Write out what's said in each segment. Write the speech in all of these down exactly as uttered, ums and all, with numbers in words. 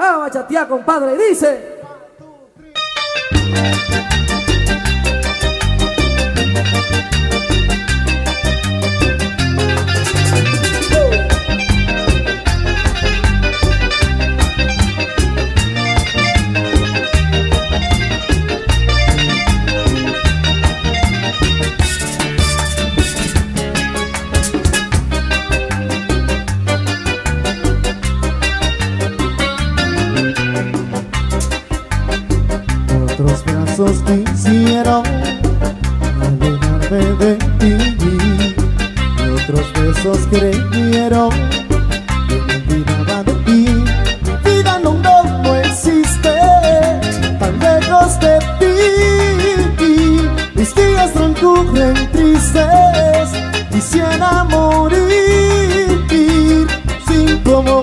a bachatear, compadre, y dice... Otros brazos quisieron alejarme de ti, y otros besos creyeron que me olvidaba de ti. Mi vida no, no, no existe tan lejos de ti. Mis días transcurren tristes, quisiera morir sin tu amor.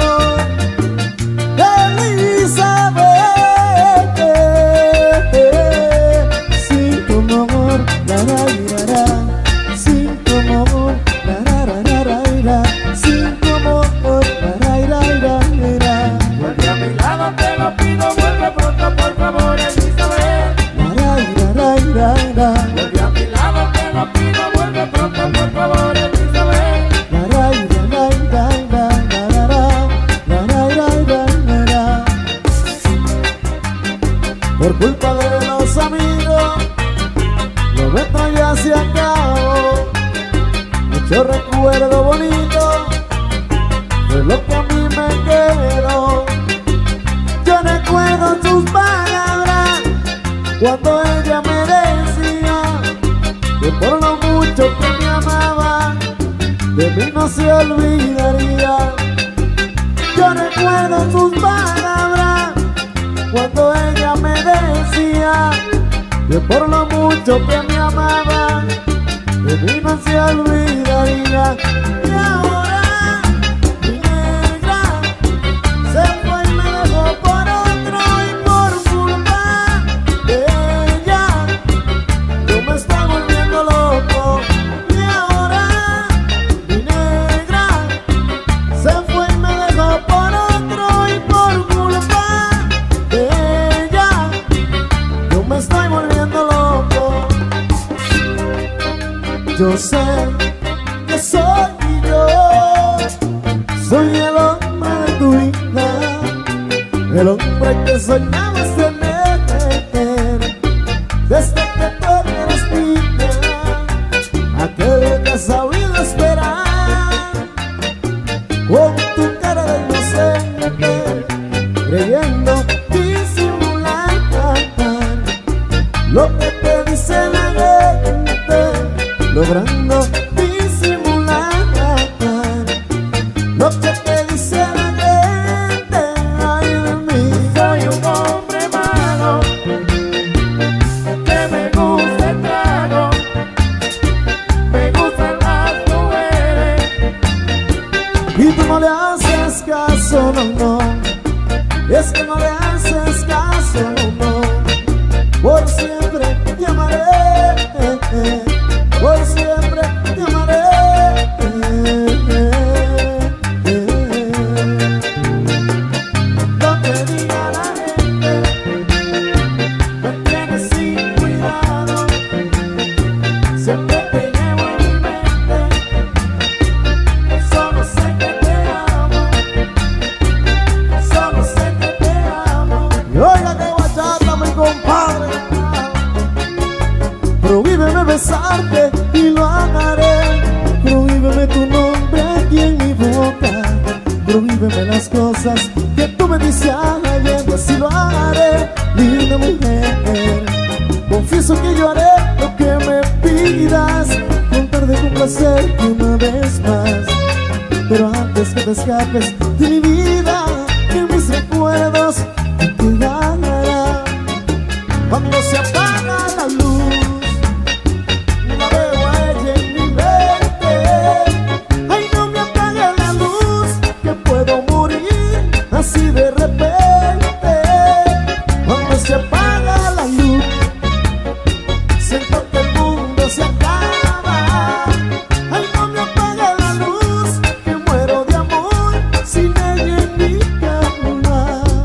Por culpa de los amigos, lo nuestro ya se acabó. Mucho recuerdo bonito de lo que a mí me quedó. Yo recuerdo sus palabras cuando ella me decía que por lo mucho que me amaba, de mí no se olvidaría. Yo recuerdo sus palabras cuando ella me decía que por lo mucho que me amaba, de mí no se olvidaría. Y ahora mi negra se fue y me dejó por otro, y por culpa de ella yo me estoy volviendo loco. Y ahora mi negra se fue y me dejó por otro, y por culpa me estoy volviendo loco. Yo sé que soy yo, soy el hombre de tu vida, el hombre que soñabas tener desde que tú eres niña, aquel que has sabido esperar con tu cara de inocente, creyendo disimular lo que te dice la gente, logrando disimular lo que te dice la gente. Ay de mí, soy un hombre malo, que me gusta el trago, me gustan las mujeres, y tú no le haces caso, no, no, es que no le haces caso, no, no. Por siempre te amaré, por siempre te amaré. Lo que diga la gente me tienes sin cuidado, siempre te llevo en mi mente, solo sé que te amo, solo sé que te amo. Y oiga que bachata, mi compadre, prohíbeme besarte y lo haré, prohíbeme tu nombre aquí en mi boca, prohíbeme las cosas que tú me dices ayer, así lo haré, linda mujer. Confieso que yo haré lo que me pidas, con tal de complacerte una vez más, pero antes que te escapes de mi vida, que mis recuerdos te quedarán. Cuando se apaga la luz, la veo a ella en mi mente. Ay, no me apague la luz, que puedo morir así de repente. Cuando se apaga la luz, siento que el mundo se acaba. Ay, no me apague la luz, que muero de amor sin ella en mi cama.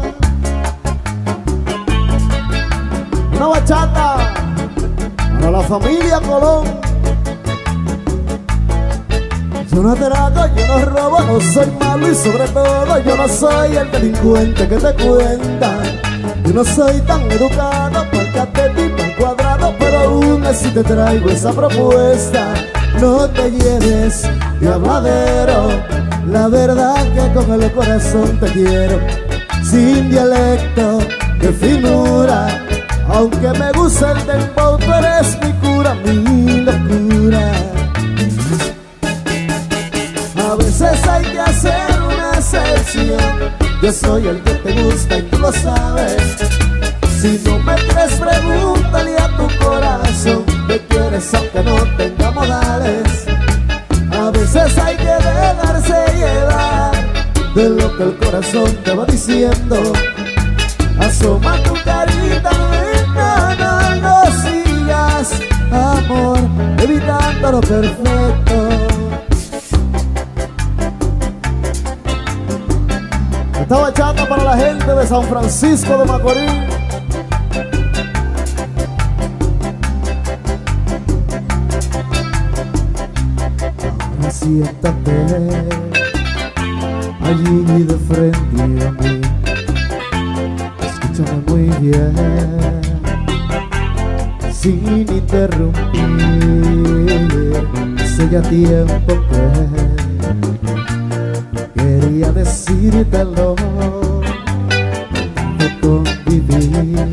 bachata para la familia Colón. Yo no atraco, yo no robo, no soy malo y sobre todo yo no soy el delincuente que te cuenta. Yo no soy tan educado, porque ti tan cuadrado, pero aún así te traigo esa propuesta. No te lleves de habladero, la verdad que con el corazón te quiero. Sin dialecto, de finura, aunque me gusta el dembow, tú eres mi cura, mi locura. A veces hay que hacer una excepción, yo soy el que te gusta y tú lo sabes. Si no me crees, pregúntale a tu corazón, ¿qué quieres aunque no tenga modales? A veces hay que dejarse llevar de lo que el corazón te va diciendo. Asoma tu carita, no, no, no sigas, amor, evitando lo perfecto. Esta bachata para la gente de San Francisco de Macorís. Ahora siéntate allí de frente a mí, escúchame muy bien, sin interrumpir. Hace ya tiempo que quería decírtelo, de convivir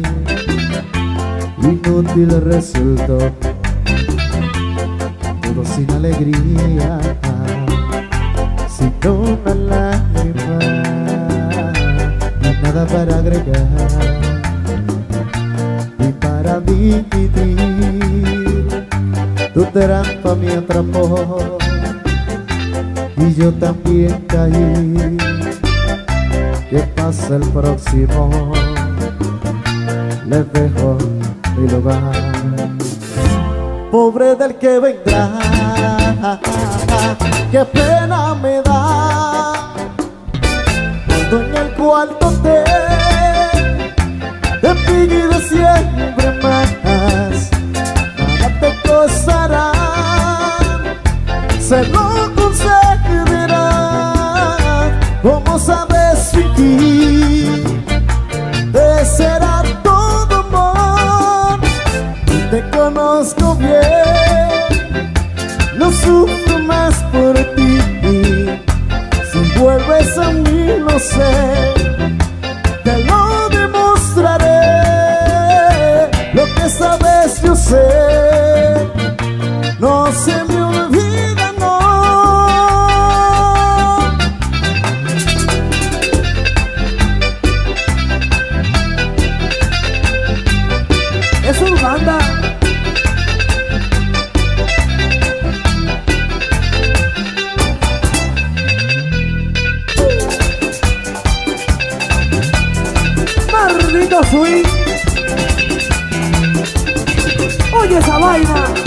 inútil resultó, todo sin alegría, sin una lágrima, ni nada para agregar, ni para dividir. Tu trampa me atrapó y yo también caí. ¿Qué pasa el próximo? Les dejo mi lugar. Pobre del que vendrá, qué pena me da cuando en el cuarto te te pide siempre más. Nada te costará, se lo concederá. ¿Cómo sabes fingir? Te será todo amor. Te conozco bien, no sufro más por ti. Si vuelves a mí, no sé, te lo demostraré. Lo que sabes yo sé, no se me olvida, no. Es una banda. Maldito swing. Oye esa vaina.